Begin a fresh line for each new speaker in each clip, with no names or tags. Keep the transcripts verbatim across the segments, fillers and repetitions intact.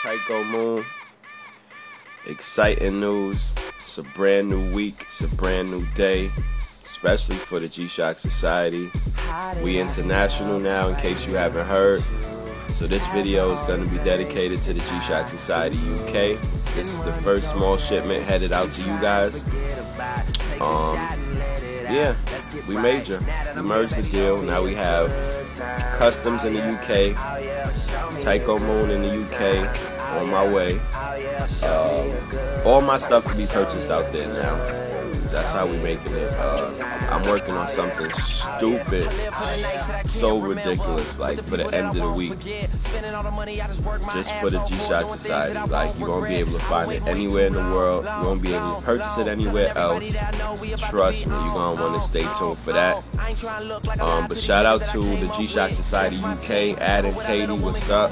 Tyko Moon. Exciting news. It's a brand new week. It's a brand new day, especially for the Gshock Society. We international now, in case you haven't heard. So this video is going to be dedicated to the Gshock Society U K. This is the first small shipment headed out to you guys. Um, yeah, we major. We merged the deal. Now we have customs in the U K, Tyko Moon in the U K on my way. Um, all my stuff can be purchased out there now. That's how we making it. Uh, I'm working on something stupid, so ridiculous, like for the end of the week, just for the Gshock Society. Like, you're gonna be able to find it anywhere in the world. You won't be able to purchase it anywhere else. Trust me, you're gonna want to stay tuned for that. Um, but shout out to the Gshock Society U K, Ad and Katie, what's up?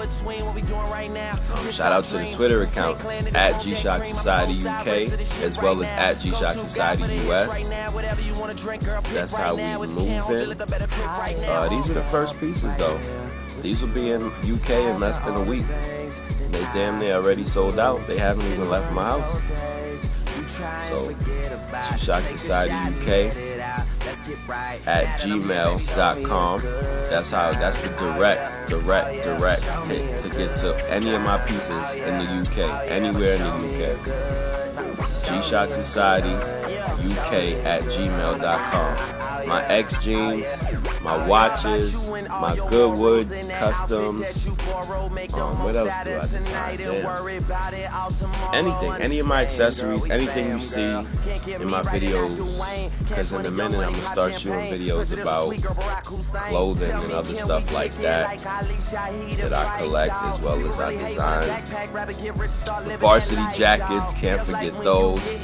Um, shout out to the Twitter accounts at Gshock Society U K, as well as at Gshock Society U S. That's how we moving. Uh, these are the first pieces though. These will be in U K in less than a week. They damn near already sold out. They haven't even left my house. So, Gshock Society U K at gmail dot com. That's how. That's the direct, direct, direct hit to get to any of my pieces in the U K, anywhere in the U K. Gshock Society U K at gmail dot com. My X jeans, my watches, my Goodwood customs. Um, what else do I design? Damn. Anything, any of my accessories, anything you see in my videos. Because in a minute I'm gonna start shooting videos about clothing and other stuff like that that I collect as well as I design. The varsity jackets, can't forget those.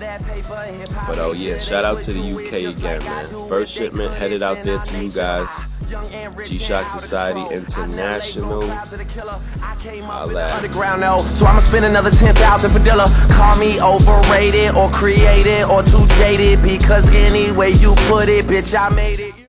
But oh yeah, shout out to the U K again, man. First shipment headed out there to you guys. Gshock Society International.
Underground, no. So I'ma spend another ten thousand for Dilla. Call me overrated or created or too jaded, because any way you put it, bitch, I made it.